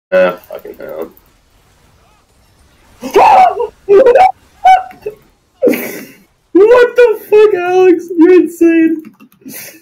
Fucking hell. What the fuck, Alex? You're insane.